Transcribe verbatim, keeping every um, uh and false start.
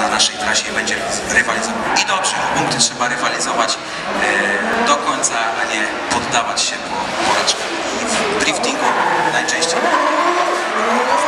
na naszej trasie i będzie rywalizował. I dobrze, o punkty trzeba rywalizować e, do końca, a nie poddawać się po porażkach. I w driftingu najczęściej